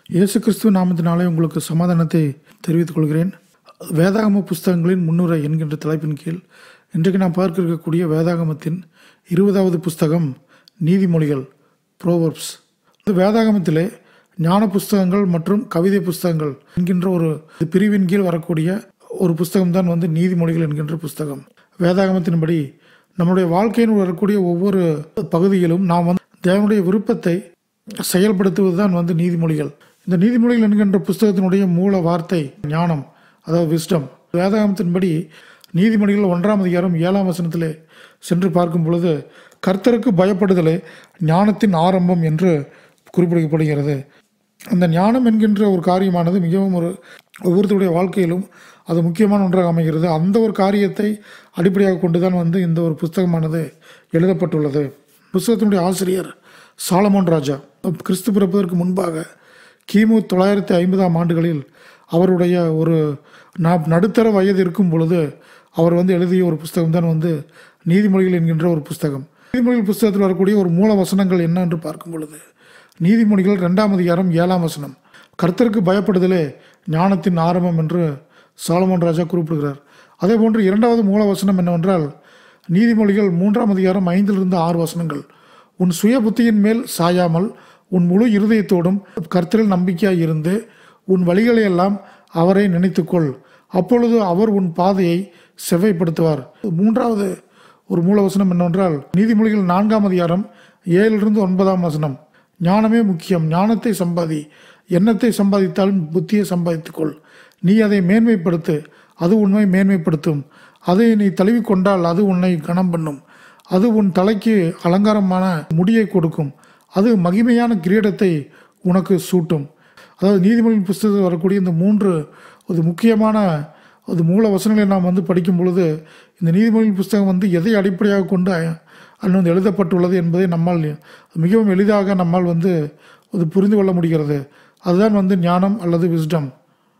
இயேசு கிறிஸ்துவ நாமத்தினாலே உங்களுக்கு சமாதானத்தை தெரிவித்துக் கொள்கிறேன். வேதாகம புஸ்தகங்களின் முன்னுரை என்கின்ற தலைப்பின் கீழ் இன்றைக்கு நாம் பார்க்க இருக்கக்கூடிய வேதாகமத்தின் 20வது புஸ்தகம் நீதிமொழிகள், ப்ரோவர்ப்ஸ். வேதாகமத்திலே ஞான புஸ்தகங்கள் மற்றும் கவிதை புஸ்தகங்கள் என்கின்ற ஒரு பிரிவின் கீழ் வரக்கூடிய ஒரு புஸ்தகம் தான் நீதிமொழிகள் என்கின்ற புஸ்தகம். வேதாகமத்தின்படி நம்முடைய வாழ்க்கையில் வரக்கூடிய ஒவ்வொரு பகுதியிலும் நாம் தேவனுடைய விருப்பத்தை செயல்படுத்துவது தான் நீதிமொழிகள். இந்த நீதிமொழிகள் என்கின்ற புஸ்தகத்தினுடைய மூல வார்த்தை ஞானம், அதாவது விஸ்டம். வேதாகமத்தின்படி நீதிமொழிகள் 1ஆம் அதிகாரம் 7ஆம் வசனத்திலே சென்று பார்க்கும் பொழுது கர்த்தருக்கு பயப்படுதலே ஞானத்தின் ஆரம்பம் என்று குறிப்பிடப்படுகிறது. அந்த ஞானம் என்கின்ற ஒரு காரியமானது மிகவும் ஒவ்வொருத்தருடைய வாழ்க்கையிலும் அது முக்கியமான ஒன்றாக அமைகிறது. அந்த ஒரு காரியத்தை அடிப்படையாக கொண்டு தான் இந்த ஒரு புஸ்தகமானது எழுதப்பட்டுள்ளது. புஸ்தகத்தினுடைய ஆசிரியர் சாலமோன் ராஜா. கிறிஸ்து பிறப்பதற்கு முன்பாக கிமு 950ஆம் ஆண்டுகளில் அவருடைய ஒரு நடுத்தர வயது இருக்கும் பொழுது அவர் எழுதிய ஒரு புஸ்தகம் தான் நீதிமொழிகள் என்கின்ற ஒரு புஸ்தகம். நீதிமொழிகள் புஸ்தகத்தில் வரக்கூடிய ஒரு மூல வசனங்கள் என்ன என்று பார்க்கும் பொழுது நீதிமொழிகள் 2ஆம் அதிகாரம் 7ஆம் வசனம், கர்த்தருக்கு பயப்படுதலே ஞானத்தின் ஆரம்பம் என்று சாலமோன் ராஜா குறிப்பிடுகிறார். அதே போன்று 2வது மூல வசனம் என்னவென்றால் நீதிமொழிகள் 3ஆம் அதிகாரம் 5லிருந்து 6 வசனங்கள், உன் சுய புத்தியின் மேல் சாயாமல் உன் முழு இருதயத்தோடும் கர்த்தரில் நம்பிக்கையாய் இருந்து உன் வழிகளையெல்லாம் அவரை நினைத்துக்கொள், அப்பொழுது அவர் உன் பாதையை செவ்வைப்படுத்துவார். 3வது ஒரு மூலவசனம் என்னவென்றால் நீதிமொழிகள் 4ஆம் அதிகாரம் 7லிருந்து 9ஆம் வசனம், ஞானமே முக்கியம், ஞானத்தை சம்பாதி, எண்ணத்தை சம்பாதித்தாலும் புத்தியை சம்பாதித்துக்கொள், நீ அதை மேன்மைப்படுத்து, அது உன்னை மேன்மைப்படுத்தும், அதை நீ தழுவிக்கொண்டால் அது உன்னை கனம் பண்ணும், அது உன் தலைக்கு அலங்காரமான முடியை கொடுக்கும், அது மகிமையான கிரீடத்தை உனக்கு சூட்டும். அதாவது நீதிமொழி புஸ்தகத்தில் வரக்கூடிய இந்த 3 ஒரு முக்கியமான ஒரு மூல வசனங்களை நாம் படிக்கும் பொழுது இந்த நீதிமொழி புஸ்தகம் எதை அடிப்படையாக கொண்டு அது எழுதப்பட்டுள்ளது என்பதை நம்மால் மிகவும் எளிதாக நம்மால் அது புரிந்து கொள்ள முடிகிறது. அதுதான் ஞானம் அல்லது விஸ்டம்.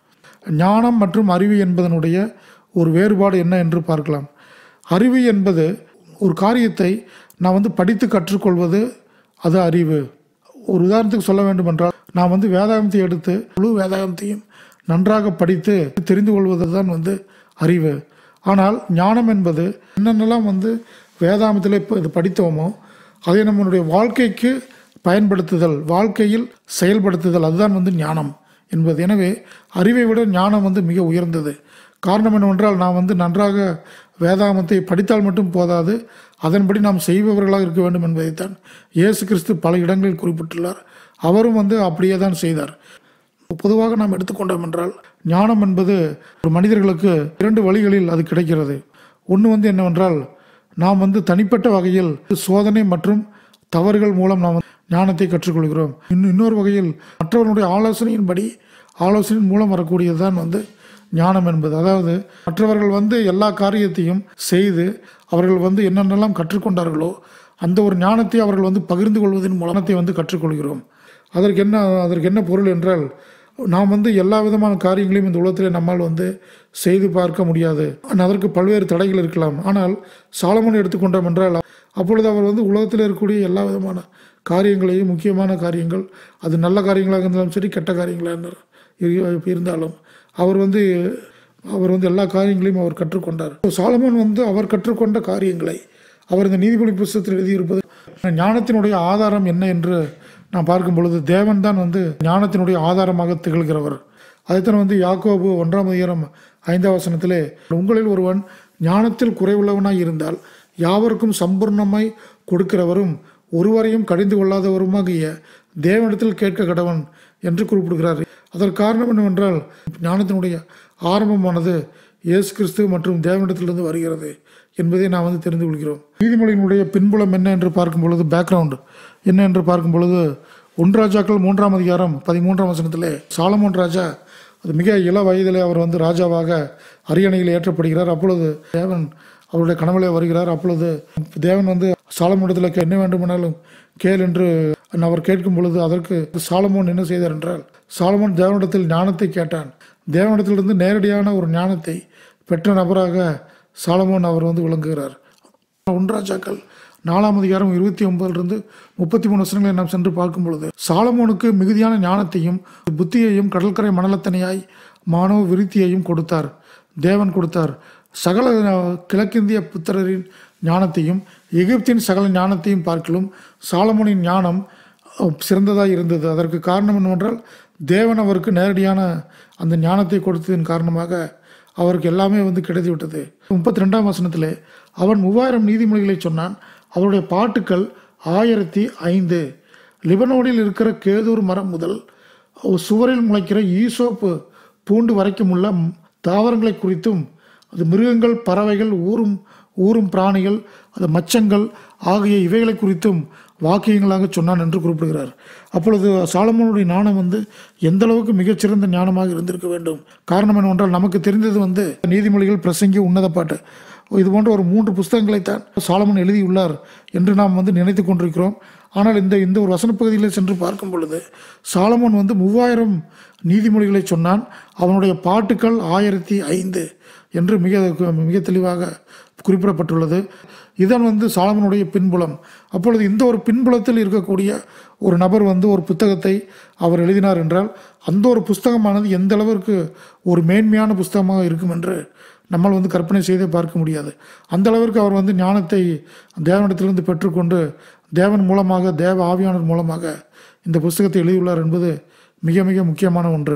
ஞானம் மற்றும் அறிவு என்பதனுடைய ஒரு வேறுபாடு என்ன என்று பார்க்கலாம். அறிவு என்பது ஒரு காரியத்தை நான் படித்து கற்றுக்கொள்வது, அது அறிவு. ஒரு உதாரணத்துக்கு சொல்ல வேண்டுமென்றால் நான் வேதாகமத்தை எடுத்து முழு வேதாகமத்தையும் நன்றாக படித்து தெரிந்து கொள்வது தான் அறிவு. ஆனால் ஞானம் என்பது என்னென்னலாம் வேதாகமத்தில் இப்போ இது படித்தோமோ அதை நம்மளுடைய வாழ்க்கைக்கு பயன்படுத்துதல், வாழ்க்கையில் செயல்படுத்துதல், அதுதான் ஞானம் என்பது. எனவே அறிவை விட ஞானம் மிக உயர்ந்தது. காரணம் என்னவென்றால் நாம் நன்றாக வேதாகமத்தை படித்தால் மட்டும் போதாது, அதன்படி நாம் செய்பவர்களாக இருக்க வேண்டும் என்பதைத்தான் இயேசு கிறிஸ்து பல இடங்களில் குறிப்பிட்டுள்ளார். அவரும் அப்படியே தான் செய்தார். பொதுவாக நாம் எடுத்துக்கொண்டோம் என்றால் ஞானம் என்பது ஒரு மனிதர்களுக்கு 2 வழிகளில் அது கிடைக்கிறது. ஒன்று என்னவென்றால் நாம் தனிப்பட்ட வகையில் சோதனை மற்றும் தவறுகள் மூலம் நாம் ஞானத்தை கற்றுக்கொள்கிறோம். இன்னொரு வகையில் மற்றவர்களுடைய ஆலோசனையின் மூலம் வரக்கூடியது தான் ஞானம் என்பது. அதாவது மற்றவர்கள் எல்லா காரியத்தையும் செய்து அவர்கள் என்னென்னலாம் கற்றுக்கொண்டார்களோ அந்த ஒரு ஞானத்தை அவர்கள் பகிர்ந்து கொள்வதன் மூலத்தை கற்றுக்கொள்கிறோம். அதற்கு என்ன பொருள் என்றால் நாம் எல்லா விதமான காரியங்களையும் இந்த உலகத்தில் நம்மால் செய்து பார்க்க முடியாது. அதற்கு பல்வேறு தடைகள் இருக்கலாம். ஆனால் சாலமோன் எடுத்துக்கொண்டோம் என்றால் அப்பொழுது அவர் உலகத்தில் இருக்கக்கூடிய எல்லா விதமான காரியங்களையும், முக்கியமான காரியங்கள், அது நல்ல காரியங்களாக இருந்தாலும் சரி கெட்ட காரியங்களாக இருந்தாலும் அவர் எல்லா காரியங்களையும் அவர் கற்றுக்கொண்டார். சாலமோன் அவர் கற்றுக்கொண்ட காரியங்களை அவர் இந்த நீதிமொழி புஸ்தகத்தில் எழுதியிருப்பது ஞானத்தினுடைய ஆதாரம் என்ன என்று நாம் பார்க்கும் பொழுது தேவன் தான் ஞானத்தினுடைய ஆதாரமாக திகழ்கிறவர். அதைத்தான் யாக்கோபு 1ஆம் அதிகாரம் 5ஆம் வசனத்திலே, உங்களில் ஒருவன் ஞானத்தில் குறைவுள்ளவனாய் இருந்தால் யாவருக்கும் சம்பூர்ணமாய் கொடுக்கிறவரும் ஒருவரையும் கடிந்து கொள்ளாதவருமாகிய தேவனிடத்தில் கேட்க கடவன் என்று குறிப்பிடுகிறார். அதற்கு காரணம் என்னவென்றால் ஞானத்தினுடைய ஆரம்பமானது இயேசு கிறிஸ்து மற்றும் தேவனிடத்திலிருந்து வருகிறது என்பதை நாம் தெரிந்து கொள்கிறோம். நீதிமொழியினுடைய பின்புலம் என்ன என்று பார்க்கும் பொழுது, பேக்ரவுண்ட் என்ன என்று பார்க்கும் பொழுது 1 ராஜாக்கள் 3ஆம் அதிகாரம் 13ஆம் வசனத்திலே சாலமோன் ராஜா அது மிக இள வயதிலே அவர் ராஜாவாக அரியணையில் ஏற்றப்படுகிறார். அப்பொழுது தேவன் அவருடைய கனவிலே வருகிறார். அப்பொழுது தேவன் சாலமோனிடத்தில் என்ன வேண்டுமானாலும் கேள் என்று அவர் கேட்கும் பொழுது அதற்கு சாலமோன் என்ன செய்தார் என்றால் சாலமோன் தேவனிடத்தில் ஞானத்தை கேட்டான். தேவனிடத்திலிருந்து நேரடியான ஒரு ஞானத்தை பெற்ற நபராக சாலமோன் அவர் விளங்குகிறார். 1 ராஜாக்கள் 4ஆம் அதிகாரம் 29 33 வசனங்களை நாம் சென்று பார்க்கும் பொழுது, சாலமோனுக்கு மிகுதியான ஞானத்தையும் புத்தியையும் கடற்கரை மணலத்தனையாய் மானவ விருத்தியையும் கொடுத்தார். தேவன் கொடுத்தார். சகல கிழக்கிந்திய புத்திரரின் ஞானத்தையும் எகிப்தின் சகல ஞானத்தையும் பார்க்கலும் சாலமோனின் ஞானம் சிறந்ததாக இருந்தது. அதற்கு காரணம் என்னவென்றால், தேவன் அவருக்கு நேரடியான அந்த ஞானத்தை கொடுத்ததின் காரணமாக அவருக்கு எல்லாமே கிடைத்து விட்டது. 32ஆம் வசனத்திலே அவன் 3000 நீதிமொழிகளை சொன்னான். அவருடைய பாட்டுக்கள் 1005. லிபனோனில் இருக்கிற கேதூர் மரம் முதல் சுவரில் முளைக்கிற ஈசோப்பு பூண்டு வரைக்கும் உள்ள தாவரங்களை குறித்தும், அது மிருகங்கள், பறவைகள், ஊரும் பிராணிகள், அது மச்சங்கள் ஆகிய இவைகளை குறித்தும் வாக்கியங்களாக சொன்னான் என்று குறிப்பிடுகிறார். அப்பொழுது சாலமோனுடைய ஞானம் எந்த அளவுக்கு மிகச்சிறந்த ஞானமாக இருந்திருக்க வேண்டும். காரணம் என்னவென்றால், நமக்கு தெரிந்தது நீதிமொழிகள், பிரசங்கி, உன்னத பாட்டு, இது போன்ற ஒரு 3 புஸ்தகங்களைத்தான் சாலமோன் எழுதியுள்ளார் என்று நாம் நினைத்து கொண்டிருக்கிறோம். ஆனால் இந்த ஒரு வசனப்பகுதியில் சென்று பார்க்கும் பொழுது, சாலமோன் 3000 நீதிமொழிகளை சொன்னான். அவனுடைய பாட்டுக்கள் 1005 என்று மிக தெளிவாக குறிப்பிடப்பட்டுள்ளது. இதன் சாலமோனுடைய பின்புலம். அப்பொழுது இந்த ஒரு பின்புலத்தில் இருக்கக்கூடிய ஒரு நபர் ஒரு புத்தகத்தை அவர் எழுதினார் என்றால், அந்த ஒரு புஸ்தகமானது எந்த அளவிற்கு ஒரு மேன்மையான புஸ்தகமாக இருக்கும் என்று நம்மால் கற்பனை செய்தே பார்க்க முடியாது. அந்த அளவிற்கு அவர் ஞானத்தை தேவனிடத்திலிருந்து பெற்றுக்கொண்டு தேவன் மூலமாக, தேவ ஆவியானவர் மூலமாக இந்த புஸ்தகத்தை எழுதியுள்ளார் என்பது மிக மிக முக்கியமான ஒன்று.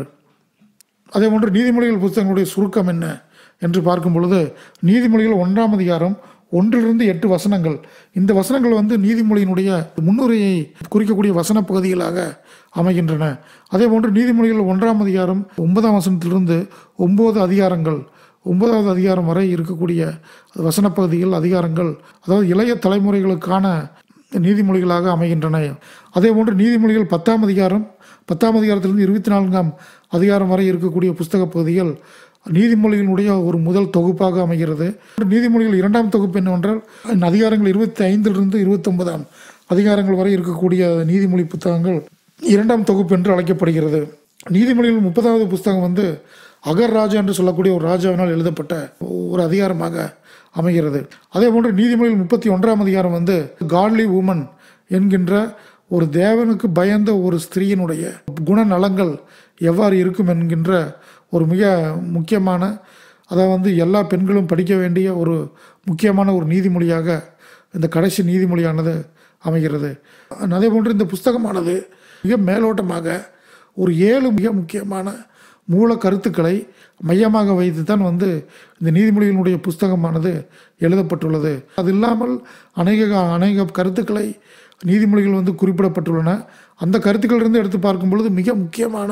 அதே போன்று நீதிமொழிகள் புஸ்தகங்களுடைய சுருக்கம் என்ன என்று பார்க்கும் பொழுது, நீதிமொழிகள் 1ஆம் அதிகாரம் 1-8 வசனங்கள். இந்த வசனங்கள் நீதிமொழியினுடைய முன்னுரையை குறிக்கக்கூடிய வசன பகுதிகளாக அமைகின்றன. அதே போன்று நீதிமொழிகள் 1ஆம் அதிகாரம் 9ஆம் வசனத்திலிருந்து 9 அதிகாரங்கள், 9வது அதிகாரம் வரை இருக்கக்கூடிய வசன பகுதிகள், அதிகாரங்கள், அதாவது இளைய தலைமுறைகளுக்கான நீதிமொழிகளாக அமைகின்றன. அதே போன்று நீதிமொழிகள் 10ஆம் அதிகாரம், 10ஆம் அதிகாரத்திலிருந்து 24ஆம் அதிகாரம் வரை இருக்கக்கூடிய புஸ்தக பகுதிகள் நீதிமொழிகளுடைய ஒரு முதல் தொகுப்பாக அமைகிறது. நீதிமொழிகள் 2ஆம் தொகுப்பு என்னவென்றால், அதிகாரங்கள் 25 29ஆம் அதிகாரங்கள் வரை இருக்கக்கூடிய நீதிமொழி புத்தகங்கள் 2ஆம் தொகுப்பு என்று அழைக்கப்படுகிறது. நீதிமொழிகள் 30வது புஸ்தகம் அகர் ராஜா என்று சொல்லக்கூடிய ஒரு ராஜாவினால் எழுதப்பட்ட ஒரு அதிகாரமாக அமைகிறது. அதே போன்று நீதிமொழிகள் 31ஆம் அதிகாரம் காட்லி உமன் என்கின்ற ஒரு தேவனுக்கு பயந்த ஒரு ஸ்திரீயினுடைய குணநலங்கள் எவ்வாறு இருக்கும் என்கின்ற ஒரு மிக முக்கியமான, அதை எல்லா பெண்களும் படிக்க வேண்டிய ஒரு முக்கியமான ஒரு நீதிமொழியாக இந்த கடைசி நீதிமொழியானது அமைகிறது. அதே போன்று இந்த புஸ்தகமானது மிக மேலோட்டமாக ஒரு 7 மிக முக்கியமான மூல கருத்துக்களை மையமாக வைத்து தான் இந்த நீதிமொழிகளுடைய புஸ்தகமானது எழுதப்பட்டுள்ளது. அது இல்லாமல் அநேக கருத்துக்களை நீதிமொழிகள் குறிப்பிடப்பட்டுள்ளன. அந்த கருத்துக்களிலிருந்து எடுத்து பார்க்கும் பொழுது மிக முக்கியமான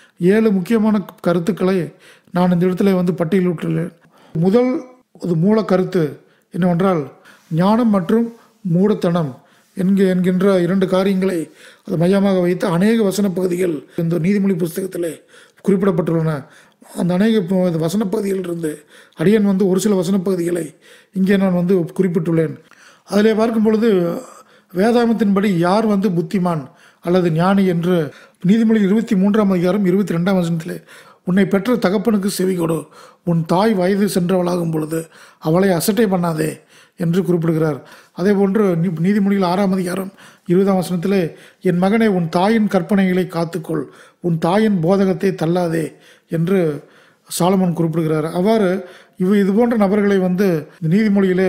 7 முக்கியமான கருத்துக்களை நான் இந்த இடத்துல பட்டியலிட்டுள்ளேன். முதல் மூல கருத்து என்னவென்றால், ஞானம் மற்றும் மூடத்தனம் என்கின்ற 2 காரியங்களை அது மையமாக வைத்து அநேக வசன பகுதிகள் இந்த நீதிமொழி புஸ்தகத்தில் குறிப்பிடப்பட்டுள்ளன. அந்த அநேக வசன பகுதிகளிலிருந்து அடியன் ஒரு சில வசன பகுதிகளை இங்கே நான் குறிப்பிட்டுள்ளேன். அதிலே பார்க்கும் பொழுது, வேதாகமத்தின்படி யார் புத்திமான் அல்லது ஞானி என்று நீதிமொழி 23ஆம் அதிகாரம் 22ஆம் வசனத்திலே, உன்னை பெற்ற தகப்பனுக்கு செவி கொடு, உன் தாய் வயது சென்றவளாகும் பொழுது அவளை அசட்டை பண்ணாதே என்று குறிப்பிடுகிறார். அதே போன்று நீதிமொழிகள் 6ஆம் அதிகாரம் 20ஆம் வசனத்திலே, என் மகனே, உன் தாயின் கற்பனைகளை காத்துக்கொள், உன் தாயின் போதகத்தை தள்ளாதே என்று சாலமோன் குறிப்பிடுகிறார். அவ்வாறு இது போன்ற நபர்களை நீதிமொழியிலே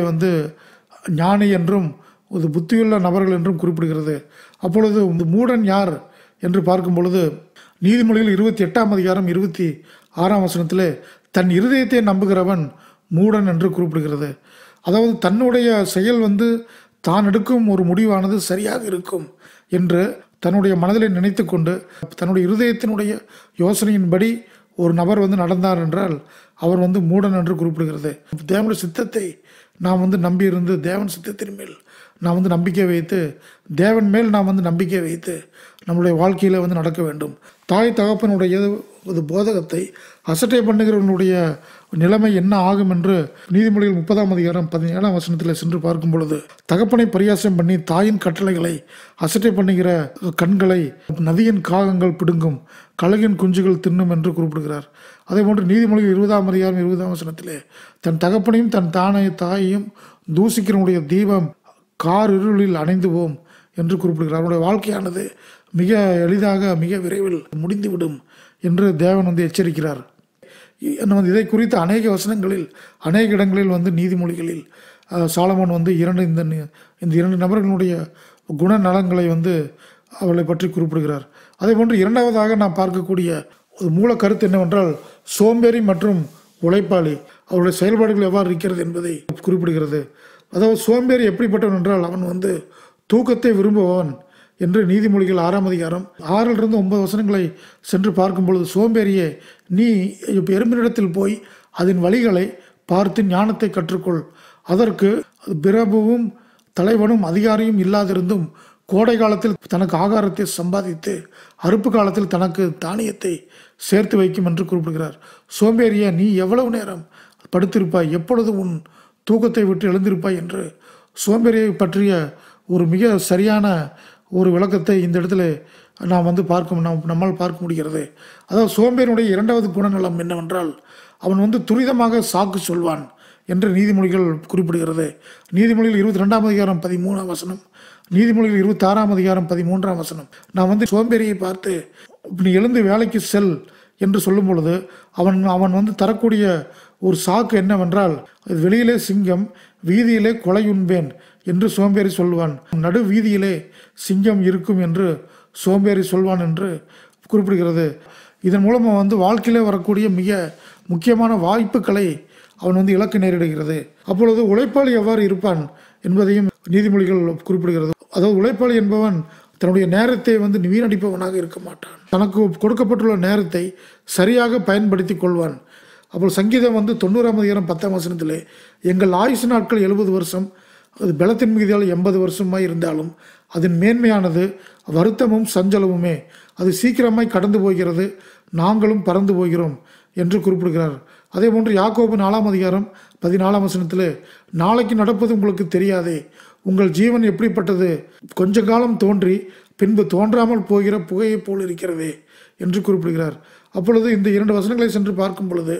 ஞானி என்றும் ஒரு புத்தியுள்ள நபர்கள் என்றும் குறிப்பிடுகிறது. அப்பொழுது இந்த மூடன் யார் என்று பார்க்கும் பொழுது, நீதிமொழிகள் 28ஆம் அதிகாரம் 26ஆம் வசனத்திலே, தன் இருதயத்தை நம்புகிறவன் மூடன் என்று குறிப்பிடுகிறது. அதாவது தன்னுடைய செயல் தான் எடுக்கும் ஒரு முடிவானது சரியாக இருக்கும் என்று தன்னுடைய மனதில் நினைத்து கொண்டு தன்னுடைய இருதயத்தினுடைய யோசனையின்படி ஒரு நபர் நடந்தார் என்றால் அவர் மூடன் என்று குறிப்பிடுகிறது. தேவனுடைய சித்தத்தை நாம் நம்பியிருந்து தேவன் சித்தத்தின் மேல் நாம் நம்பிக்கை வைத்து, தேவன் மேல் நாம் நம்பிக்கை வைத்து நம்முடைய வாழ்க்கையில் நடக்க வேண்டும். தாய் தகப்பனுடைய போதகத்தை அசட்டை பண்ணுகிறவனுடைய நிலைமை என்ன ஆகும் என்று நீதிமொழிகள் 30ஆம் அதிகாரம் 17ஆம் வசனத்தில் சென்று பார்க்கும் பொழுது, தகப்பனை பரியாசம் பண்ணி தாயின் கட்டளைகளை அசட்டை பண்ணுகிற கண்களை நதியின் காகங்கள் பிடுங்கும், கழுகின் குஞ்சுகள் தின்னும் என்று குறிப்பிடுகிறார். அதே போன்று நீதிமொழிகள் 20ஆம் அதிகாரம் 20ஆம் வசனத்திலே, தன் தகப்பனையும் தன் தாயையும் தூசிக்கிறவனுடைய தீபம் கார் இருளில் அணைந்துவோம் என்று குறிப்பிடுகிறார். அவருடைய வாழ்க்கையானது மிக எளிதாக மிக விரைவில் முடிந்துவிடும் என்று தேவன் எச்சரிக்கிறார். இதை குறித்து அநேக வசனங்களில் அநேக இடங்களில் நீதிமொழிகளில் சாலமோன் இந்த இரண்டு நபர்களுடைய குணநலங்களை அவளை பற்றி குறிப்பிடுகிறார். அதே போன்று இரண்டாவதாக நாம் பார்க்கக்கூடிய ஒரு மூல கருத்து என்னவென்றால் சோம்பேறி மற்றும் உழைப்பாளி அவருடைய செயல்பாடுகள் எவ்வாறு இருக்கிறது என்பதை குறிப்பிடுகிறது. அதாவது சோம்பேறி எப்படிப்பட்டவன் என்றால் அவன் தூக்கத்தை விரும்புபவன் என்று நீதிமொழிகள் 6ஆம் அதிகாரம் 6-9 வசனங்களை சென்று பார்க்கும் பொழுது, சோம்பேறியே நீ எறும்பினிடத்தில் போய் அதன் வழிகளை பார்த்து ஞானத்தை கற்றுக்கொள். அதற்கு பிரபுவும் தலைவனும் அதிகாரியும் இல்லாதிருந்தும் கோடை காலத்தில் தனக்கு ஆகாரத்தை சம்பாதித்து அறுப்பு காலத்தில் தனக்கு தானியத்தை சேர்த்து வைக்கும் என்று குறிப்பிடுகிறார். சோம்பேறிய நீ எவ்வளவு நேரம் படுத்திருப்பாய், எப்பொழுது உன் தூக்கத்தை விட்டு எழுந்திருப்பாய் என்று சோம்பேறியை பற்றிய ஒரு மிக சரியான ஒரு விளக்கத்தை இந்த இடத்துல நாம் நம்மால் பார்க்க முடிகிறது. அதாவது சோம்பேறியுடைய இரண்டாவது குணநலம் என்னவென்றால் அவன் துரிதமாக சாக்கு சொல்வான் என்று நீதிமொழிகள் குறிப்பிடுகிறது. நீதிமொழிகள் 22ஆம் அதிகாரம் 13ஆம் வசனம், நீதிமொழிகள் 26ஆம் அதிகாரம் 13ஆம் வசனம். நான் சோம்பேறியை பார்த்து நீ எழுந்து வேலைக்கு செல் என்று சொல்லும் பொழுது அவன் தரக்கூடிய ஒரு சாக்கு என்னவென்றால், வெளியிலே சிங்கம் வீதியிலே கொலை உண்பேன் என்று சோம்பேறி சொல்வான், நடு வீதியிலே சிங்கம் இருக்கும் என்று சோம்பேறி சொல்வான் என்று குறிப்பிடுகிறது. இதன் மூலம் வாழ்க்கையிலே வரக்கூடிய மிக முக்கியமான வாய்ப்புகளை அவன் இழக்க நேரிடுகிறது. அப்பொழுது உழைப்பாளி எவ்வாறு இருப்பான் என்பதையும் நீதிமொழிகள் குறிப்பிடுகிறது. அதாவது உழைப்பாளி என்பவன் தன்னுடைய நேரத்தை வீணடிப்பவனாக இருக்க மாட்டான். தனக்கு கொடுக்கப்பட்டுள்ள நேரத்தை சரியாக பயன்படுத்தி கொள்வான். அப்போ சங்கீதம் 90ஆம் அதிகாரம் 10ஆம் வசனத்திலே, எங்கள் ஆயுசு நாட்கள் 70 வருஷம், அது பலத்தின் மிகுதியால் 80 வருஷமாய் இருந்தாலும் அதன் மேன்மையானது வருத்தமும் சஞ்சலமுமே, அது சீக்கிரமாய் கடந்து போகிறது, நாங்களும் பறந்து போகிறோம் என்று குறிப்பிடுகிறார். அதே போன்று யாக்கோபு 4ஆம் அதிகாரம் 14ஆம் வசனத்தில், நாளைக்கு நடப்பது உங்களுக்கு தெரியாதே, உங்கள் ஜீவன் எப்படிப்பட்டது, கொஞ்ச காலம் தோன்றி பின்பு தோன்றாமல் போகிற புகையை போல் இருக்கிறதே என்று குறிப்பிடுகிறார். அப்பொழுது இந்த 2 வசனங்களை சென்று பார்க்கும் பொழுது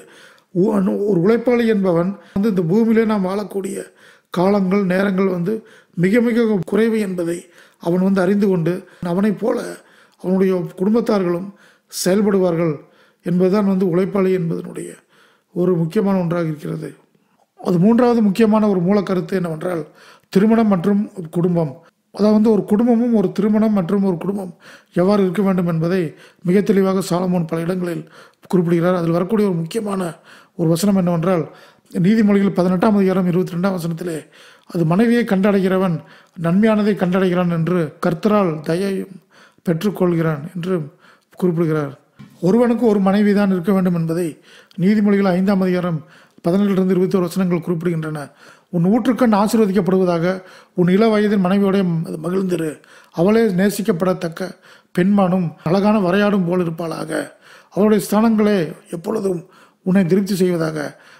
ஒரு உழைப்பாளி என்பவன் இந்த பூமியிலே நாம் வாழக்கூடிய காலங்கள் நேரங்கள் மிக மிக குறைவு என்பதை அவன் அறிந்து கொண்டு அவனைப் போல அவனுடைய குடும்பத்தார்களும் செயல்படுவார்கள் என்பதுதான் உழைப்பாளி என்பதனுடைய ஒரு முக்கியமான ஒன்றாக இருக்கிறது. அது மூன்றாவது முக்கியமான ஒரு மூல கருத்து என்னவென்றால் திருமணம் மற்றும் குடும்பம். அதாவது ஒரு குடும்பமும் ஒரு திருமணம் மற்றும் ஒரு குடும்பம் எவ்வாறு இருக்க வேண்டும் என்பதை மிக தெளிவாக சாலமோன் பல இடங்களில் குறிப்பிடுகிறார். அதில் வரக்கூடிய ஒரு முக்கியமான ஒரு வசனம் என்னவென்றால் நீதிமொழிகள் 18ஆம் அதிகாரம் 22ஆம் வசனத்திலே, அது மனைவியை கண்டடைகிறவன் நன்மையானதை கண்டடைகிறான் என்று கர்த்தரால் தயையும் பெற்றுக்கொள்கிறான் என்று குறிப்பிடுகிறார். ஒருவனுக்கு ஒரு மனைவி தான் இருக்க வேண்டும் என்பதை நீதிமொழிகள் 5ஆம் அதிகாரம் 17-21 வசனங்கள் குறிப்பிடுகின்றன. உன் ஊற்றுக்கண் ஆசீர்வதிக்கப்படுவதாக, உன் இள வயதின் மனைவியோடைய மகிழ்ந்திரு, அவளே நேசிக்கப்படத்தக்க பெண்மானும் அழகான வரையாடும் போல் இருப்பாளாக, அவளுடைய ஸ்தானங்களே எப்பொழுதும் உன்னை திருப்தி செய்வதாக,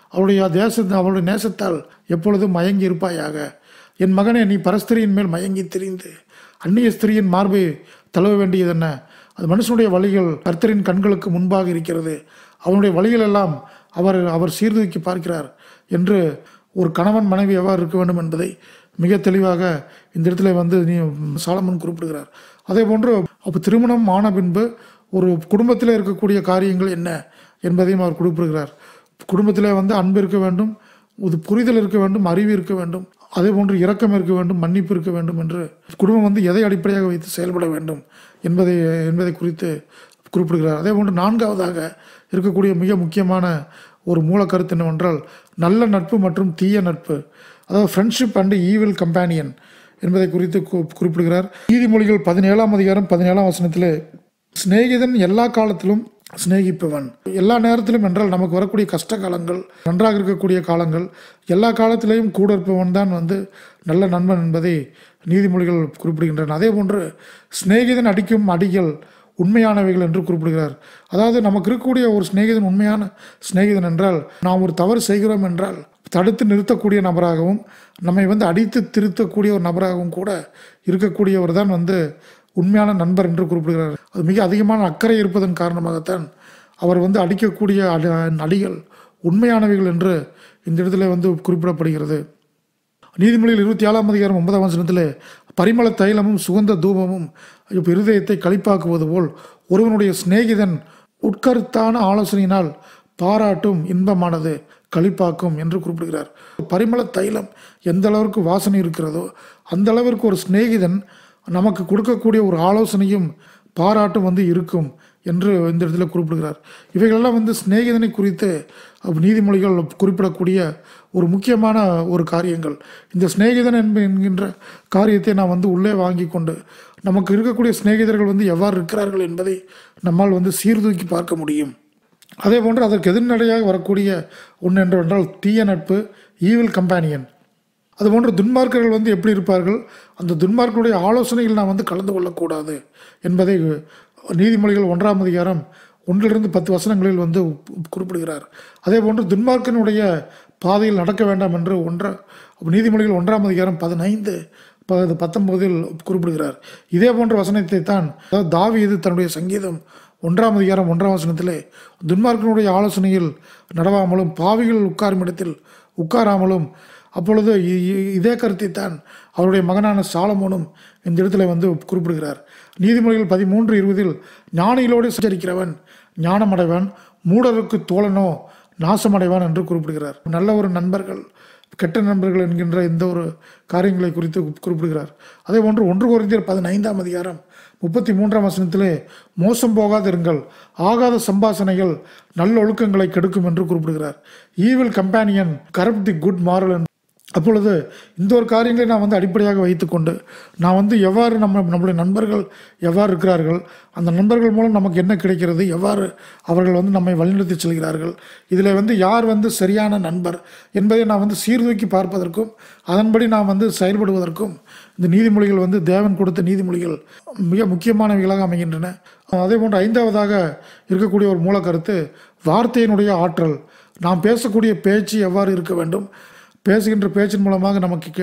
அவளுடைய நேசத்தால் எப்பொழுதும் மயங்கி இருப்பாயாக. என் மகனே, நீ பரஸ்திரியின் மேல் மயங்கி திரிந்து அந்நிய ஸ்திரியின் மார்பை தழுவ வேண்டியது என்ன? அது மனுஷனுடைய வழிகள் கர்த்தரின் கண்களுக்கு முன்பாக இருக்கிறது, அவனுடைய வழிகள் எல்லாம் அவர் சீர்தூக்கி பார்க்கிறார் என்று ஒரு கணவன் மனைவி எவ்வாறு இருக்க வேண்டும் என்பதை மிக தெளிவாக இந்த இடத்துல சாலமோன் குறிப்பிடுகிறார். அதே போன்று திருமணம் ஆன பின்பு ஒரு குடும்பத்தில் இருக்கக்கூடிய காரியங்கள் என்ன என்பதையும் அவர் குறிப்பிடுகிறார். குடும்பத்தில் அன்பு இருக்க வேண்டும், ஒரு புரிதல் இருக்க வேண்டும், அறிவு இருக்க வேண்டும், அதே போன்று இரக்கம் இருக்க வேண்டும், மன்னிப்பு இருக்க வேண்டும் என்று குடும்பம் எதை அடிப்படையாக வைத்து செயல்பட வேண்டும் என்பதை குறித்து குறிப்பிடுகிறார். அதே போன்று 4ஆவதாக இருக்கக்கூடிய மிக முக்கியமான ஒரு மூல கருத்து என்னவென்றால் நல்ல நட்பு மற்றும் தீய நட்பு, அதாவது ஃப்ரெண்ட்ஷிப் அண்ட் ஈவில் கம்பேனியன் என்பதை குறித்து குறிப்பிடுகிறார். நீதிமொழிகள் 17ஆம் அதிகாரம் 17ஆம் வசனத்திலே, சிநேகிதன் எல்லா காலத்திலும் சிநேகிப்பவன், எல்லா நேரத்திலும் என்றால் நமக்கு வரக்கூடிய கஷ்ட காலங்கள், நன்றாக இருக்கக்கூடிய காலங்கள், எல்லா காலத்திலேயும் கூட இருப்பவன் தான் நல்ல நண்பன் என்பதை நீதிமொழிகள் குறிப்பிடுகின்றன. அதே போன்று சிநேகிதன் அடிக்கும் அடிகள் உண்மையானவைகள் என்று குறிப்பிடுகிறார். அதாவது நமக்கு இருக்கக்கூடிய ஒரு சிநேகிதன் உண்மையான சிநேகிதன் என்றால், நாம் ஒரு தவறு செய்கிறோம் என்றால் தடுத்து நிறுத்தக்கூடிய நபராகவும் நம்மை அடித்து திருத்தக்கூடிய ஒரு நபராகவும் கூட இருக்கக்கூடியவர் தான் உண்மையான நண்பர் என்று குறிப்பிடுகிறார். அது மிக அதிகமான அக்கறை இருப்பதன் காரணமாகத்தான் அவர் அடிக்கக்கூடிய அடிகள் உண்மையானவைகள் என்று இந்த இடத்துல குறிப்பிடப்படுகிறது. நீதிமொழிகள் 27ஆம் அதிகாரம் 9ஆம் வசனத்திலே பரிமள தைலமும் சுகந்த தூபமும் இருதயத்தை களிப்பாக்குவது போல் ஒருவனுடைய சிநேகிதன் உட்கருத்தான ஆலோசனையினால் பாராட்டும் இன்பமானது களிப்பாக்கும் என்று குறிப்பிடுகிறார். பரிமள தைலம் எந்த அளவிற்கு வாசனை இருக்கிறதோ அந்த அளவிற்கு ஒரு சிநேகிதன் நமக்கு கொடுக்கக்கூடிய ஒரு ஆலோசனையும் பாராட்டும் இருக்கும் என்று இந்த இடத்துல குறிப்பிடுகிறார். இவைகளெல்லாம் சிநேகிதனை குறித்து நீதிமொழிகள் குறிப்பிடக்கூடிய ஒரு முக்கியமான ஒரு காரியங்கள். இந்த சிநேகிதன் என்கின்ற காரியத்தை நான் உள்ளே வாங்கி கொண்டு நமக்கு இருக்கக்கூடிய சிநேகிதர்கள் எவ்வாறு இருக்கிறார்கள் என்பதை நம்மால் சீர்தூக்கி பார்க்க முடியும். அதே போன்று அதற்கு எதிர்நடையாக வரக்கூடிய ஒன்று என்றால் தீய நட்பு, ஈவில் கம்பேனியன். அதுபோன்று துன்மார்க்கர்கள் எப்படி இருப்பார்கள், அந்த துன்மார்க்கருடைய ஆலோசனைகள் நாம் கலந்து கொள்ளக்கூடாது என்பதை நீதிமொழிகள் 1ஆம் அதிகாரம் 1-10 வசனங்களில் குறிப்பிடுகிறார். அதே போன்று துன்மார்க்கனுடைய பாதையில் நடக்க வேண்டாம் என்று நீதிமொழிகள் 1ஆம் அதிகாரம் 15-19 குறிப்பிடுகிறார். இதே போன்ற வசனத்தை தான் தாவீது தன்னுடைய சங்கீதம் 1ஆம் அதிகாரம் 1ஆம் வசனத்திலே துன்மார்க்கனுடைய ஆலோசனையில் நடவாமலும் பாவிகள் உட்காரும் இடத்தில் உட்காராமலும், அப்பொழுது இதே கருத்தை தான் அவருடைய மகனான சாலமோனும் இந்த இடத்துல குறிப்பிடுகிறார். நீதிமொழிகள் 13:20 ஞானிகளோடு சஞ்சரிக்கிறவன் ஞானமடைவான், மூடருக்கு தோழனோ நாசமடைவான் என்று குறிப்பிடுகிறார். நல்ல ஒரு நண்பர்கள், கெட்ட நண்பர்கள் என்கின்ற இந்த ஒரு காரியங்களை குறித்து குறிப்பிடுகிறார். அதே போன்று 1 கொரிந்தியர் 15ஆம் அதிகாரம் 33ஆம் வசனத்திலே மோசம் போகாதிருங்கள், ஆகாத சம்பாசனைகள் நல்ல ஒழுக்கங்களை கெடுக்கும் என்று குறிப்பிடுகிறார். Evil companion corrupt the good moral. அப்பொழுது இந்த ஒரு காரியங்களை நான் அடிப்படையாக வைத்துக்கொண்டு நான் எவ்வாறு நம்முடைய நண்பர்கள் எவ்வாறு இருக்கிறார்கள், அந்த நண்பர்கள் மூலம் நமக்கு என்ன கிடைக்கிறது, எவ்வாறு அவர்கள் நம்மை வழிநடத்தி செல்கிறார்கள், இதில் யார் சரியான நண்பர் என்பதை நான் சீர்தூக்கி பார்ப்பதற்கும் அதன்படி நான் செயல்படுவதற்கும் இந்த நீதிமொழிகள் தேவன் கொடுத்த நீதிமொழிகள் மிக முக்கியமானவைகளாக அமைகின்றன. அதே போன்று 5ஆவதாக இருக்கக்கூடிய ஒரு மூல கருத்து வார்த்தையினுடைய ஆற்றல். நாம் பேசக்கூடிய பேச்சு எவ்வாறு இருக்க வேண்டும், பேசுகின்ற பேச்சின் மூலமாக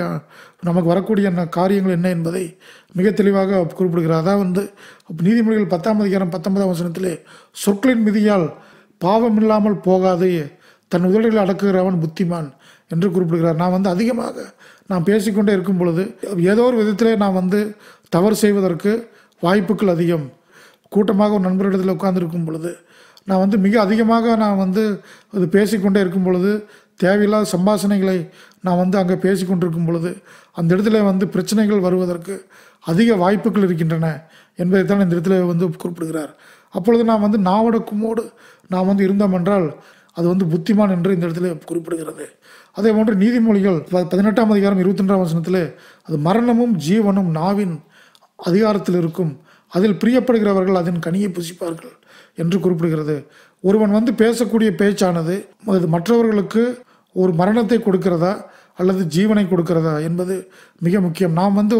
நமக்கு வரக்கூடிய காரியங்கள் என்ன என்பதை மிக தெளிவாக குறிப்பிடுகிறார். அதாவது நீதிமொழிகள் 10ஆம் அதிகாரம் 19ஆம் வசனத்திலே சொற்களின் மிதியால் பாவம் இல்லாமல் போகாது, தன் உதடுகளை அடக்குகிறவன் புத்திமான் என்று குறிப்பிடுகிறார். நான் அதிகமாக நான் பேசிக்கொண்டே இருக்கும் பொழுது ஏதோ ஒரு விதத்திலே நான் தவறு செய்வதற்கு வாய்ப்புகள் அதிகம். கூட்டமாக ஒரு நண்பரிடத்தில் உட்கார்ந்து பொழுது நான் மிக அதிகமாக நான் அது பேசிக்கொண்டே இருக்கும் பொழுது தேவையில்லாத சம்பாஷணைகளை நான் அங்கே பேசிக்கொண்டிருக்கும் பொழுது அந்த இடத்துல பிரச்சனைகள் வருவதற்கு அதிக வாய்ப்புகள் இருக்கின்றன என்பதைத்தான் இந்த இடத்துல குறிப்பிடுகிறார். அப்பொழுது நான் நாவடக்குமோடு நான் இருந்தோம் என்றால் அது புத்திமான் என்று இந்த இடத்துல குறிப்பிடுகிறது. அதே போன்று நீதிமொழிகள் 18ஆம் அதிகாரம் 22ஆம் வசனத்தில் அது மரணமும் ஜீவனும் நாவின் அதிகாரத்தில் இருக்கும், அதில் பிரியப்படுகிறவர்கள் அதன் கனியை புசிப்பார்கள் என்று குறிப்பிடுகிறது. ஒருவன் பேசக்கூடிய பேச்சானது அது மற்றவர்களுக்கு ஒரு மரணத்தை கொடுக்கிறதா அல்லது ஜீவனை கொடுக்கிறதா என்பது மிக முக்கியம்.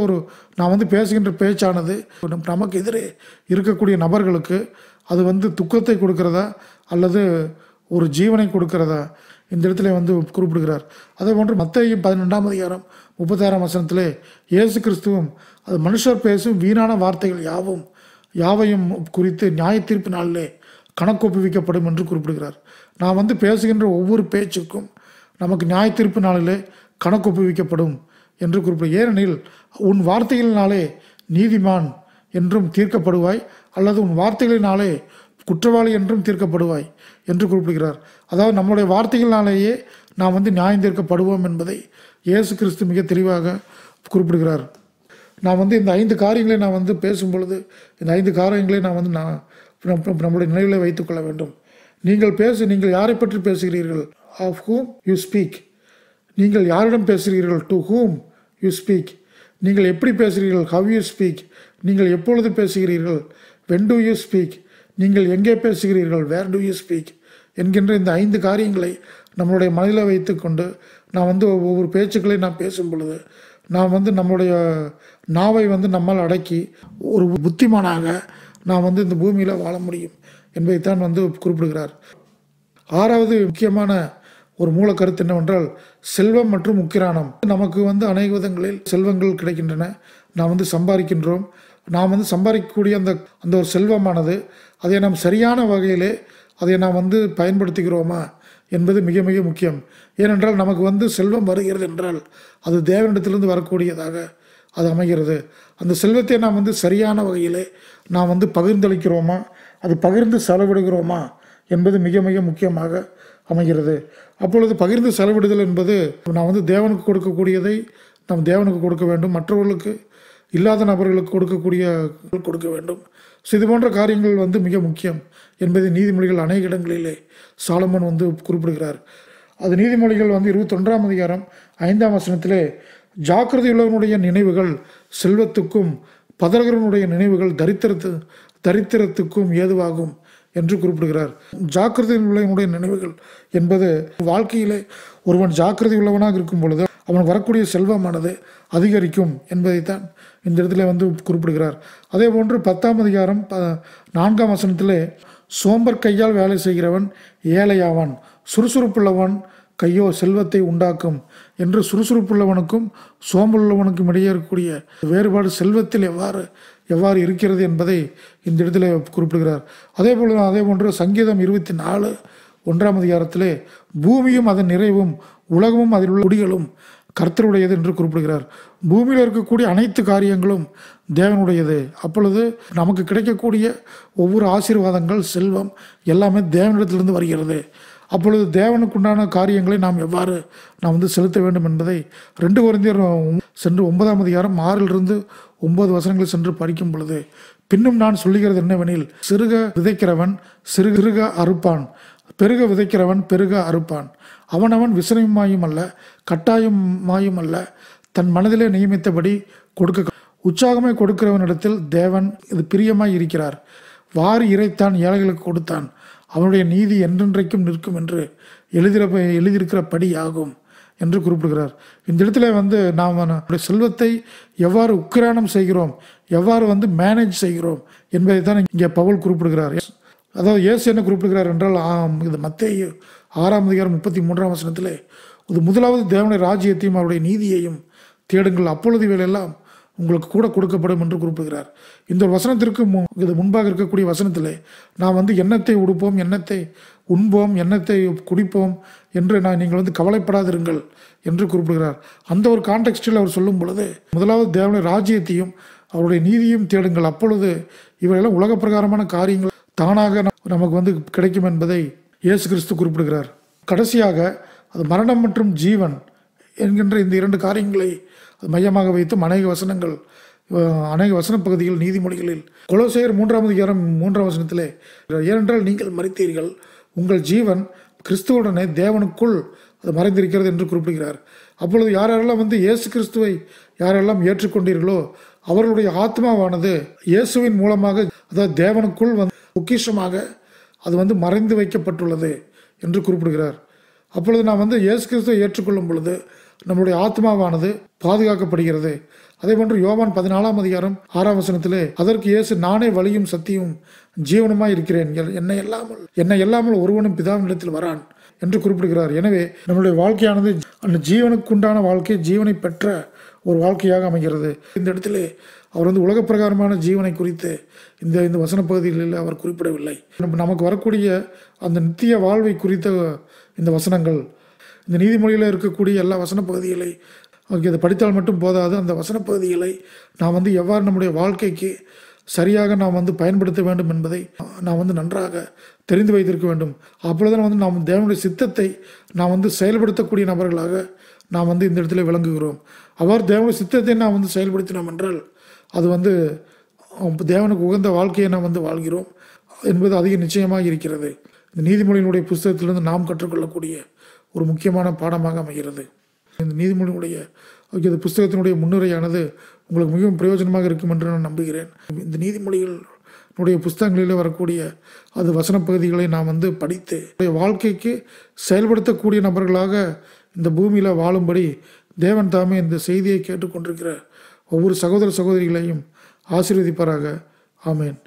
நான் பேசுகின்ற பேச்சானது நமக்கு எதிரே இருக்கக்கூடிய நபர்களுக்கு அது துக்கத்தை கொடுக்கிறதா அல்லது ஒரு ஜீவனை கொடுக்கிறதா இந்த இடத்துல குறிப்பிடுகிறார். அதே போன்று மத்தேயு 12ஆம் அதிகாரம் 36ஆம் வசனத்திலே இயேசு கிறிஸ்துவும் அது மனுஷர் பேசும் வீணான வார்த்தைகள் யாவையும் குறித்து நியாய தீர்ப்பு நாளிலே கணக்கொப்புவிக்கப்படும் என்று குறிப்பிடுகிறார். நான் பேசுகின்ற ஒவ்வொரு பேச்சுக்கும் நமக்கு நியாய தீர்ப்பு நாளிலே கணக்கொப்புவிக்கப்படும் என்று குறிப்பிடு. ஏனெனில் உன் வார்த்தைகளினாலே நீதிமான் என்றும் தீர்க்கப்படுவாய் அல்லது உன் வார்த்தைகளினாலே குற்றவாளி என்றும் தீர்க்கப்படுவாய் என்று குறிப்பிடுகிறார். அதாவது நம்முடைய வார்த்தைகளினாலேயே நாம் நியாயம் தீர்க்கப்படுவோம் என்பதை இயேசு கிறிஸ்து மிக தெளிவாக குறிப்பிடுகிறார். நான் இந்த 5 காரியங்களை நான் பேசும் பொழுது இந்த 5 காரியங்களை நான் நம்முடைய நினைவில் வைத்துக்கொள்ள வேண்டும். நீங்கள் யாரை பற்றி பேசுகிறீர்கள், ஆஃப் ஹூம் யூ ஸ்பீக். நீங்கள் யாரிடம் பேசுகிறீர்கள், டு ஹூம் யூ ஸ்பீக். நீங்கள் எப்படி பேசுகிறீர்கள், ஹவ் யூ ஸ்பீக். நீங்கள் எப்பொழுது பேசுகிறீர்கள், வென் டு யூ ஸ்பீக். நீங்கள் எங்கே பேசுகிறீர்கள், வேர் டு யூ ஸ்பீக் என்கின்ற இந்த 5 காரியங்களை நம்மளுடைய மனதில் வைத்து கொண்டு நான் ஒவ்வொரு பேச்சுக்களை நான் பேசும் பொழுது நான் நம்முடைய நாவை நம்மால் அடக்கி ஒரு புத்திமானாக நான் இந்த பூமியில் வாழ முடியும் என்பதைத்தான் குறிப்பிடுகிறார். 6வது முக்கியமான ஒரு மூல கருத்து என்னவென்றால் செல்வம் மற்றும் முக்கிரானம். நமக்கு அநேக விதங்களில் செல்வங்கள் கிடைக்கின்றன, நாம் சம்பாதிக்கின்றோம். நாம் சம்பாதிக்கக்கூடிய அந்த ஒரு செல்வமானது அதை நாம் சரியான வகையிலே அதை நாம் பயன்படுத்துகிறோமா என்பது மிக மிக முக்கியம். ஏனென்றால் நமக்கு செல்வம் வருகிறது என்றால் அது தேவனிடத்திலிருந்து வரக்கூடியதாக அது அமைகிறது. அந்த செல்வத்தை நாம் சரியான வகையிலே நாம் பகிர்ந்தளிக்கிறோமா, அது பகிர்ந்து செலவிடுகிறோமா என்பது மிக மிக முக்கியமாக அமைகிறது. அப்பொழுது பகிர்ந்து செலவிடுதல் என்பது நாம் தேவனுக்கு கொடுக்கக்கூடியதை நாம் தேவனுக்கு கொடுக்க வேண்டும், மற்றவர்களுக்கு இல்லாத நபர்களுக்கு கொடுக்க வேண்டும். இது போன்ற காரியங்கள் மிக முக்கியம் என்பதை நீதிமொழிகள் அநேக இடங்களிலே சாலமோன் குறிப்பிடுகிறார். அது நீதிமொழிகள் 21ஆம் அதிகாரம் 5ஆம் வசனத்திலே, ஜாக்கிரதையுள்ளவனுடைய நினைவுகள் செல்வத்துக்கும் பதறுகிறவனுடைய நினைவுகள் தரித்திரத்துக்கும் ஏதுவாகும் என்று குறிப்பிடுகிறார். ஜாக்கிரதை உள்ளவனுடைய நினைவுகள் என்பது வாழ்க்கையிலே ஒருவன் ஜாக்கிரதை உள்ளவனாக இருக்கும் பொழுது அவன் வரக்கூடிய செல்வமானது அதிகரிக்கும் என்பதைத்தான் இந்த இடத்துல குறிப்பிடுகிறார். அதே போன்று 10ஆம் அதிகாரம் 4ஆம் வசனத்திலே, சோம்பர் கையால் வேலை செய்கிறவன் ஏழையாவான், சுறுசுறுப்புள்ளவன் கையோ செல்வத்தை உண்டாக்கும் என்று சுறுசுறுப்புள்ளவனுக்கும் சோம்பலுள்ளவனுக்கும் இடையே இருக்கக்கூடிய வேறுபாடு செல்வத்தில் எவ்வாறு இருக்கிறது என்பதை இந்த இடத்துல குறிப்பிடுகிறார். அதே போன்று சங்கீதம் 24:1ஆம் அதிகாரத்திலே, பூமியும் அதன் நிறைவும் உலகமும் அதில் உள்ள குடிகளும் கர்த்தருடையது என்று குறிப்பிடுகிறார். பூமியில் இருக்கக்கூடிய அனைத்து காரியங்களும் தேவனுடையது. அப்பொழுது நமக்கு கிடைக்கக்கூடிய ஒவ்வொரு ஆசீர்வாதங்கள், செல்வம் எல்லாமே தேவனிடத்திலிருந்து வருகிறது. அப்பொழுது தேவனுக்குண்டான காரியங்களை நாம் எவ்வாறு செலுத்த வேண்டும் என்பதை 2 கொரிந்தியர் சென்று 9ஆம் அதிகாரம் 6லிருந்து 9 வசனங்களை சென்று படிக்கும் பொழுது, பின்னும் நான் சொல்லுகிறது என்னவெனில், சிறுக விதைக்கிறவன் சிறுக அறுப்பான், பெருக விதைக்கிறவன் பெருக அறுப்பான். அவனவன் விசனமாயும் அல்ல கட்டாயமாயும் அல்ல, தன் மனதிலே நியமித்தபடி கொடுக்க உற்சாகமே கொடுக்கிறவனிடத்தில் தேவன் இது பிரியமாய் இருக்கிறார். வாரி இறைத்தான், ஏழைகளுக்கு கொடுத்தான், அவனுடைய நீதி என்றென்றைக்கும் நிற்கும் என்று எழுதியிருக்கிறபடி ஆகும் என்று குறிப்பிடுகிறார். இந்த இடத்துல நாம் செல்வத்தை எவ்வாறு உக்கிரானம் செய்கிறோம், எவ்வாறு மேனேஜ் செய்கிறோம் என்பதை தான் இங்கே பவுல் குறிப்பிடுகிறார். அதாவது இயேசு என்ன குறிப்பிடுகிறார் என்றால், இது மத்தேயு 6ஆம் அதிகாரம் 33ஆம் வசனத்திலே, இது முதலாவது தேவனுடைய ராஜ்யத்தையும் அவருடைய நீதியையும் தேடுங்கள், அப்பொழுது இவையெல்லாம் உங்களுக்கு கூட கொடுக்கப்படும் என்று குறிப்பிடுகிறார். இந்த வசனத்திற்கு இது முன்பாக இருக்கக்கூடிய வசனத்திலே நாம் எண்ணத்தை உடுப்போம், எண்ணத்தை உண்போம், எண்ணத்தை குடிப்போம் என்று நீங்கள் கவலைப்படாதிருங்கள் என்று குறிப்பிடுகிறார். அந்த ஒரு கான்டெக்ஸ்டில் அவர் சொல்லும் பொழுது, முதலாவது தேவனுடைய ராஜ்யத்தையும் அவருடைய நீதியும் தேடுங்கள், அப்பொழுது இவையெல்லாம் உலக பிரகாரமான காரியங்கள் தானாக நமக்கு கிடைக்கும் என்பதை இயேசு கிறிஸ்து குறிப்பிடுகிறார். கடைசியாக அது மரணம் மற்றும் ஜீவன் என்கின்ற இந்த 2 காரியங்களை மையமாக வைத்து அநேக வசன பகுதிகள் நீதிமொழிகளில், கொலோசையர் 3ஆம் அதிகாரம் 3ஆம் வசனத்திலே, ஏனென்றால் நீங்கள் மரித்தீர்கள், உங்கள் ஜீவன் கிறிஸ்துவுடனே தேவனுக்குள் அது மறைந்திருக்கிறது என்று குறிப்பிடுகிறார். அப்பொழுது யாரெல்லாம் இயேசு கிறிஸ்துவை யாரெல்லாம் ஏற்றுக்கொண்டீர்களோ அவர்களுடைய ஆத்மாவானது இயேசுவின் மூலமாக, அதாவது தேவனுக்குள் பொக்கிஷமாக அது மறைந்து வைக்கப்பட்டுள்ளது என்று குறிப்பிடுகிறார். அப்பொழுது நாம் இயேசு கிறிஸ்துவை ஏற்றுக்கொள்ளும் பொழுது நம்முடைய ஆத்மாவானது பாதுகாக்கப்படுகிறது. அதே போன்று யோவான் 14ஆம் அதிகாரம் 6ஆம் வசனத்திலே, அதற்கு இயேசு, நானே வழியும் சத்தியமும் ஜீவனுமாய் இருக்கிறேன், என்னை இல்லாமல் ஒருவனும் பிதாவினிடத்தில் வரான் என்று குறிப்பிடுகிறார். எனவே நம்முடைய வாழ்க்கையானது அந்த ஜீவனுக்குண்டான வாழ்க்கை, ஜீவனை பெற்ற ஒரு வாழ்க்கையாக அமைகிறது. இந்த இடத்திலே அவர் உலக பிரகாரமான ஜீவனை குறித்து இந்த வசன பகுதிகளில் அவர் குறிப்பிடவில்லை. நமக்கு வரக்கூடிய அந்த நித்திய வாழ்வை குறித்த இந்த வசனங்கள், இந்த நீதிமொழியில் இருக்கக்கூடிய எல்லா வசன பகுதிகளை இதை படித்தால் மட்டும் போதாது. அந்த வசன பகுதிகளை நாம் எவ்வாறு நம்முடைய வாழ்க்கைக்கு சரியாக நாம் பயன்படுத்த வேண்டும் என்பதை நாம் நன்றாக தெரிந்து வைத்திருக்க வேண்டும். அப்பொழுது நாம் தேவனுடைய சித்தத்தை நாம் செயல்படுத்தக்கூடிய நபர்களாக நாம் இந்த இடத்துல விளங்குகிறோம். அவ்வாறு தேவனுடைய சித்தத்தை நாம் செயல்படுத்தினோம் என்றால் அது தேவனுக்கு உகந்த வாழ்க்கையை நாம் வாழ்கிறோம் என்பது அதிக நிச்சயமாக இருக்கிறது. இந்த நீதிமொழியினுடைய புஸ்தகத்திலிருந்து நாம் கற்றுக்கொள்ளக்கூடிய ஒரு முக்கியமான பாடமாக அமைகிறது. இந்த நீதிமொழியினுடைய இந்த புஸ்தகத்தினுடைய முன்னுரையானது உங்களுக்கு மிகவும் பிரயோஜனமாக இருக்கும் என்று நான் நம்புகிறேன். இந்த நீதிமொழிகளுடைய புஸ்தகங்களில் வரக்கூடிய அது வசன பகுதிகளை நாம் படித்து வாழ்க்கைக்கு செயல்படுத்தக்கூடிய நபர்களாக இந்த பூமியில் வாழும்படி தேவன் தாமே இந்த செய்தியை கேட்டுக்கொண்டிருக்கிற ஒவ்வொரு சகோதர சகோதரிகளையும் ஆசீர்வதிப்பாராக. ஆமேன்.